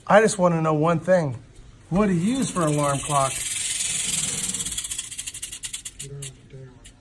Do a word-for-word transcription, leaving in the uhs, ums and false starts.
I just want to know one thing. What do you use for an alarm clock?